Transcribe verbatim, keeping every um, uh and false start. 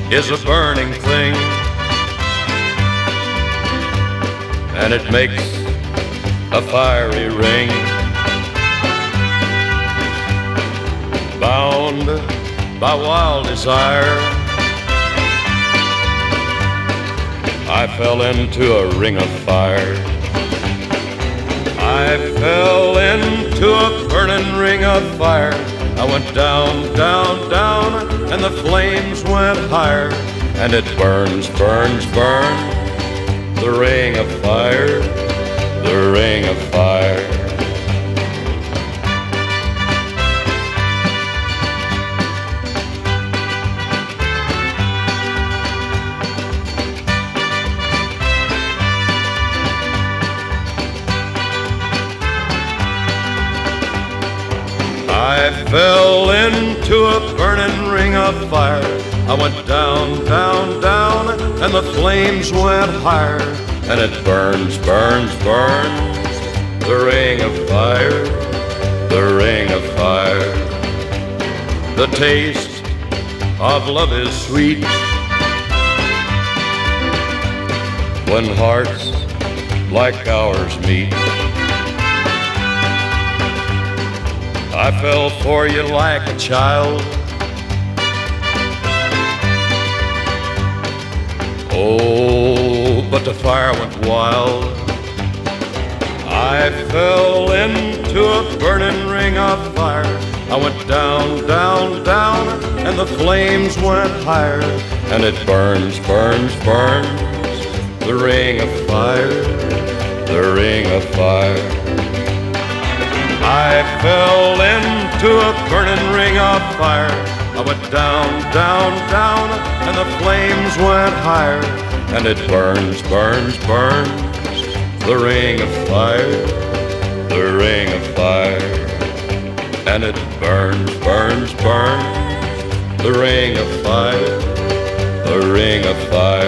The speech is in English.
is a burning thing, and it makes a fiery ring. Bound by wild desire, I fell into a ring of fire. I fell into a burning ring of fire. I went down, down, down, and the flames went higher. And it burns, burns, burns, the ring of fire, the ring of fire. I fell into a burning ring of fire. I went down, down, down, and the flames went higher. And it burns, burns, burns, the ring of fire, the ring of fire. The taste of love is sweet when hearts like ours meet. I fell for you like a child. Oh, but the fire went wild. I fell into a burning ring of fire. I went down, down, down, and the flames went higher. And it burns, burns, burns, the ring of fire, the ring of fire. I fell into a burning ring of fire. I went down, down, down, and the flames went higher. And it burns, burns, burns, the ring of fire, the ring of fire. And it burns, burns, burns, the ring of fire, the ring of fire.